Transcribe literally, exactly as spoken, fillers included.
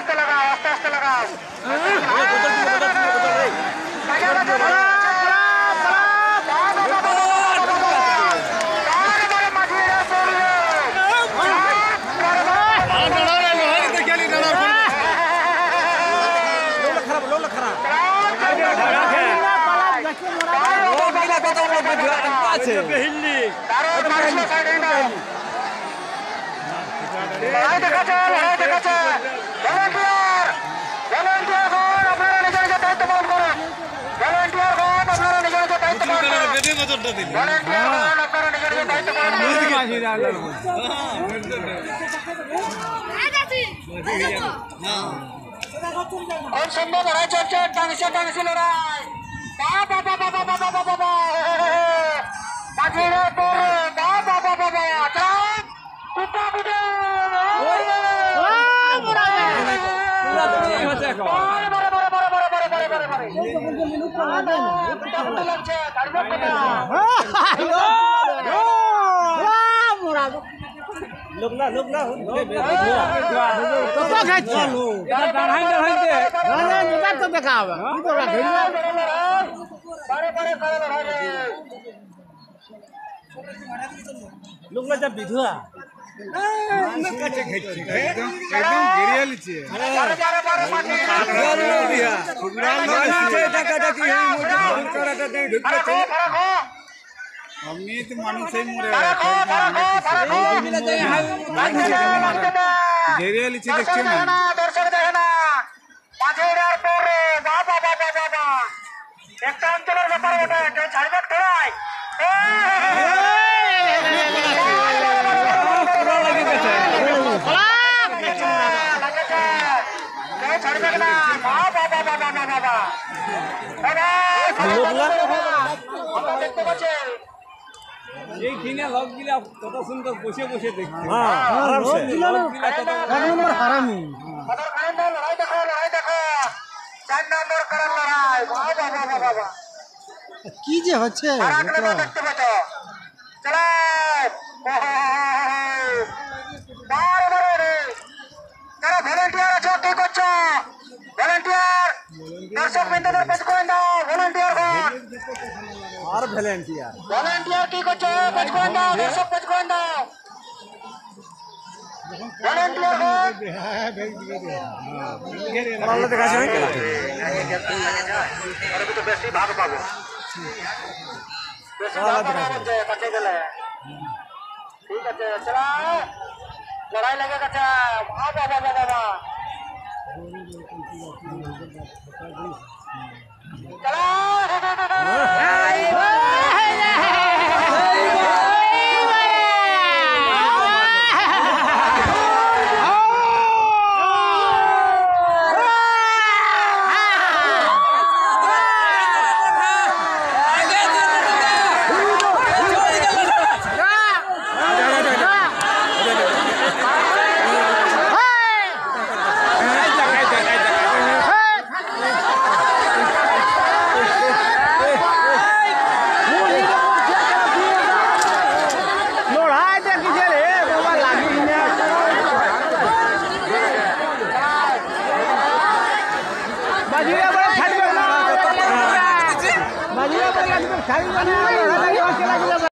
আস্তে লাগাও আস্তে আস্তে লাগাও সুন্দর লড়াই চলছে টানিসে টানিসে লড়াই বাবা বাবা বাবা বাবা বাবা বাজিরে পরে বাবা বাবা বাবা চাপ কুটা কুটা লোক না লোক না দেখা হবে লোক না যা বিধুয়া অমিত মানুষই মরে ঘেরিয়ে লিচি দেখছি না দর্শক দেখে না বাবা বাবা বাবা একটা অঞ্চলের ব্যাপার ওটা কেউ ছাড়বে খেলায় ছাড়বে না বাবা বাবা বাবা বাবা বাবা দেখতে পাচ্ছেন এই কিনে লগ গিলা কত সুন্দর বসে বসে দেখতে হারামি লড়াই দেখো লড়াই দেখো চার নম্বর করার লড়াই বাবা বাবা বাবা কি যে হচ্ছে দেখতে পাচ্ছ চলো বারে বারে যারা ভলেন্টিয়ার আছো কি করছো ভলেন্টিয়ার দর্শক বিন্দুদের পেশ করে দাও ভলেন্টিয়ার আর ভলেন্টিয়ার ভলেন্টিয়ার কি করছো পেশ করে দাও দর্শক পেশ করে দাও ভলেন্টিয়ার বেশি ভাগ পাবো বেশি ভাগ পাবো কাছে গেলে ঠিক আছে চলা লড়াই লেগে গেছে বাবা বাবা বাবা বাজিরা বলে খালি